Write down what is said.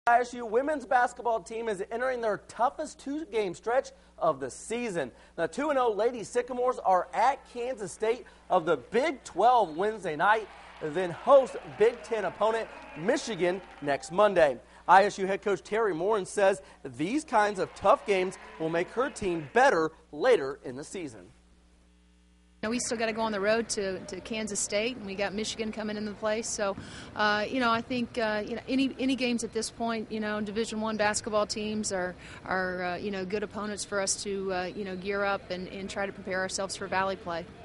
ISU women's basketball team is entering their toughest two-game stretch of the season. The 2-0 Lady Sycamores are at Kansas State of the Big 12 Wednesday night, then host Big 10 opponent Michigan next Monday. ISU head coach Terry Morin says these kinds of tough games will make her team better later in the season. We still got to go on the road to Kansas State, and we got Michigan coming into the place. So, I think any games at this point, Division I basketball teams are good opponents for us to gear up and try to prepare ourselves for Valley play.